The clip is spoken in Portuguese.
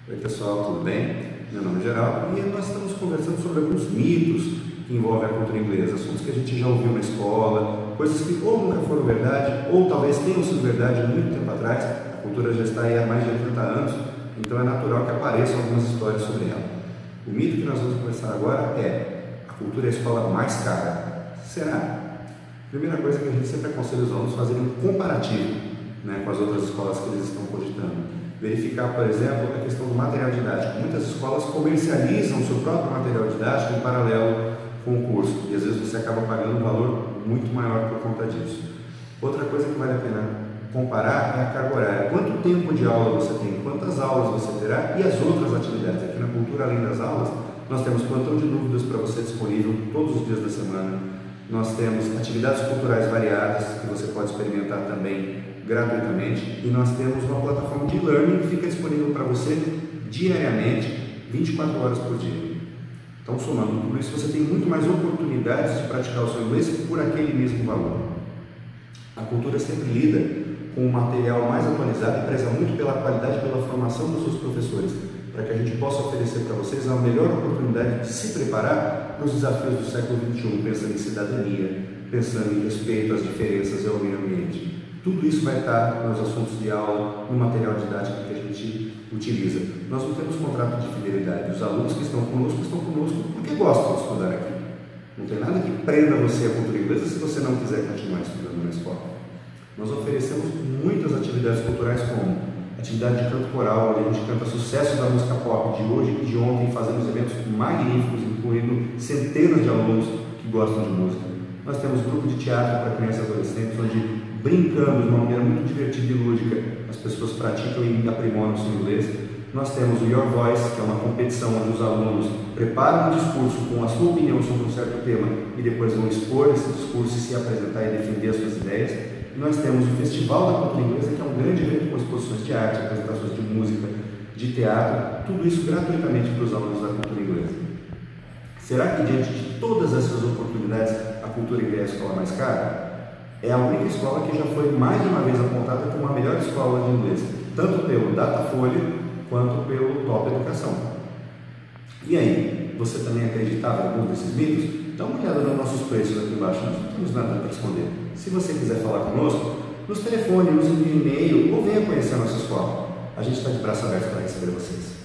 Oi pessoal, tudo bem? Meu nome é Geraldo e nós estamos conversando sobre alguns mitos que envolvem a cultura inglesa, assuntos que a gente já ouviu na escola, coisas que ou nunca foram verdade, ou talvez tenham sido verdade há muito tempo atrás. A cultura já está aí há mais de 80 anos, então é natural que apareçam algumas histórias sobre ela. O mito que nós vamos conversar agora é: a cultura é a escola mais cara. Será? Primeira coisa que a gente sempre aconselha os alunos a fazerem um comparativo, com as outras escolas que eles estão cogitando. Verificar, por exemplo, a questão do material didático. Muitas escolas comercializam o seu próprio material didático em paralelo com o curso, e às vezes você acaba pagando um valor muito maior por conta disso. Outra coisa que vale a pena comparar é a carga horária. Quanto tempo de aula você tem, quantas aulas você terá e as outras atividades. Aqui na cultura, além das aulas, nós temos plantão de dúvidas para você disponível todos os dias da semana. Nós temos atividades culturais variadas que você pode experimentar também gratuitamente, e nós temos uma plataforma de e-learning que fica disponível para você diariamente, 24 horas por dia. Então, somando tudo isso, você tem muito mais oportunidades de praticar o seu inglês por aquele mesmo valor. A cultura sempre lida com um material mais atualizado e preza muito pela qualidade e pela formação dos seus professores, para que a gente possa oferecer para vocês a melhor oportunidade de se preparar para os desafios do século XXI, pensando em cidadania, pensando em respeito às diferenças e ao meio ambiente. Tudo isso vai estar nos assuntos de aula, no material didático que a gente utiliza. Nós não temos contrato de fidelidade. Os alunos que estão conosco porque gostam de estudar aqui. Não tem nada que prenda você à cultura inglesa se você não quiser continuar estudando na escola. Nós oferecemos muitas atividades culturais, como atividade de canto coral, onde a gente canta sucesso da música pop de hoje e de ontem, fazemos eventos magníficos, incluindo centenas de alunos que gostam de música. Nós temos grupo de teatro para crianças e adolescentes, onde brincamos de uma maneira muito divertida e lúdica, as pessoas praticam e aprimoram o seu inglês. Nós temos o Your Voice, que é uma competição onde os alunos preparam um discurso com a sua opinião sobre um certo tema e depois vão expor esse discurso e se apresentar e defender as suas ideias. E nós temos o Festival da Cultura Inglesa, que é um grande evento com exposições de arte, apresentações de música, de teatro, tudo isso gratuitamente para os alunos da cultura inglesa. Será que diante de todas essas oportunidades a cultura inglesa é a escola mais cara? É a única escola que já foi mais de uma vez apontada como a melhor escola de inglês, tanto pelo Datafolha quanto pelo Top Educação. E aí, você também acreditava em algum desses mitos? Dá uma olhada nos nossos preços aqui embaixo, nós não temos nada para esconder. Se você quiser falar conosco, nos telefone, nos envie e-mail ou venha conhecer a nossa escola. A gente está de braços abertos para receber vocês.